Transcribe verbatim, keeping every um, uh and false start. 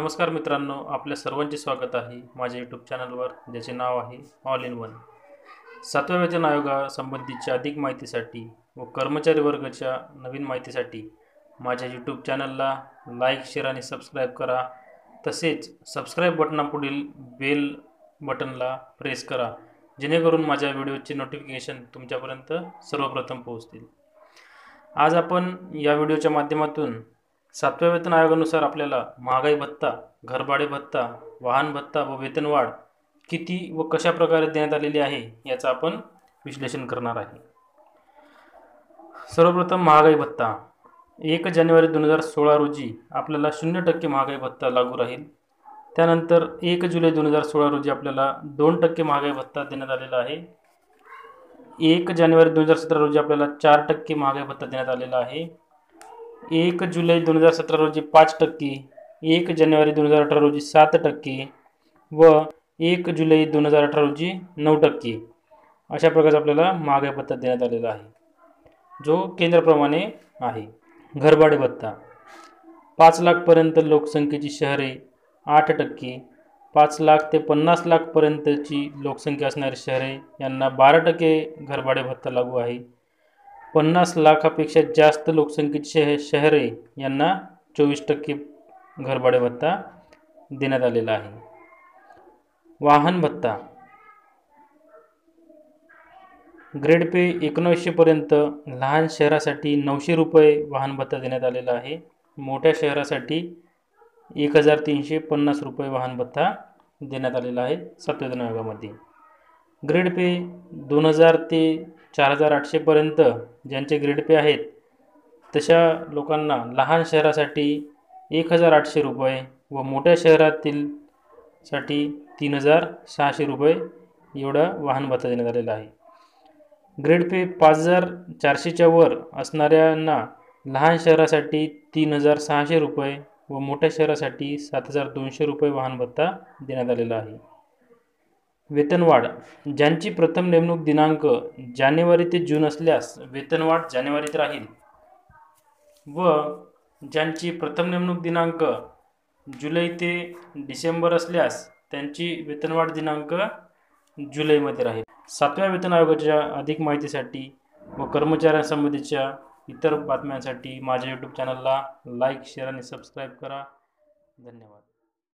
नमस्कार मित्रांनो, आपल्या सर्वांचे स्वागत आहे माझ्या यूट्यूब चॅनलवर, ज्याचे नाव आहे ऑल इन वन. सातव्या वेतन आयोगासंबंधीच्या अधिक माहितीसाठी व कर्मचारी वर्गाच्या नवीन माहितीसाठी माझ्या यूट्यूब चॅनलला लाईक, शेअर आणि सबस्क्राईब करा. तसेच सबस्क्राईब बटनापुढील बेल बटनला प्रेस करा, जेणेकरून माझ्या व्हिडिओचे नोटिफिकेशन तुमच्यापर्यंत सर्वप्रथम पोहोचतील. आज आपण या व्हिडिओच्या माध्यमातून सातव्या वेतन आयोगानुसार आपल्याला महागाई भत्ता, घरभाडे भत्ता, वाहन भत्ता व वेतनवाढ किती व कशा प्रकारे देण्यात आलेली आहे याचा आपण विश्लेषण करणार आहे. सर्वप्रथम महागाई भत्ता. एक जानेवारी दोन हजार सोळा रोजी आपल्याला शून्य टक्के महागाई भत्ता लागू राहील. त्यानंतर एक जुलै दोन हजार सोळा रोजी आपल्याला दोन टक्के महागाई भत्ता देण्यात आलेला आहे. एक जानेवारी दोन हजार सतरा रोजी आपल्याला चार टक्के महागाई भत्ता देण्यात आलेला आहे. एक जुलै दोन हजार सतरा रोजी पाच टक्के, एक जानेवारी दोन हजार अठरा रोजी सात टक्के व एक जुलै दोन हजार अठरा रोजी नऊ टक्के अशा प्रकारचा आपल्याला महागाई भत्ता देण्यात आलेला आहे, जो केंद्राप्रमाणे आहे. घरभाडे भत्ता. पाच लाखपर्यंत लोकसंख्येची शहरे आठ टक्के, पाच लाख ते पन्नास लाखपर्यंतची लोकसंख्या असणारी शहरे यांना बारा टक्के घरभाडे भत्ता लागू आहे. पन्नास लाखापेक्षा जास्त लोकसंख्येची शह शहरे यांना चोवीस टक्के घरभाडे भत्ता देण्यात आलेला आहे. वाहन भत्ता. ग्रेड पे एकोणीसशेपर्यंत लहान शहरासाठी नऊशे रुपये वाहन भत्ता देण्यात आलेला आहे. मोठ्या शहरासाठी एक हजार तीनशे पन्नास रुपये वाहन भत्ता देण्यात आलेला आहे सातव्या वेतन आयोगामध्ये. ग्रेड पे दोन हजार ते चार हजार आठशेपर्यंत ज्यांचे ग्रेड पे आहेत तशा लोकांना लहान शहरासाठी एक हजार आठशे रुपये व मोठ्या शहरातील साठी तीन हजार सहाशे रुपये एवढा वाहन भत्ता देण्यात आलेला आहे. ग्रेड पे पाच हजार चारशेच्या वर असणाऱ्यांना लहान शहरासाठी तीन हजार सहाशे रुपये व मोठ्या शहरासाठी सात हजार दोनशे रुपये वाहन भत्ता देण्यात आलेला आहे. वेतनवाढ. ज्यांची प्रथम नेमणूक दिनांक जानेवारी ते जून असल्यास वेतनवाढ जानेवारीत राहील व ज्यांची प्रथम नेमणूक दिनांक जुलै ते डिसेंबर असल्यास त्यांची वेतनवाढ दिनांक जुलैमध्ये राहील. सातव्या वेतन आयोगाच्या अधिक माहितीसाठी व कर्मचाऱ्यांसंबंधीच्या इतर बातम्यांसाठी माझ्या यूट्यूब चॅनलला लाईक, शेअर आणि सबस्क्राईब करा. धन्यवाद.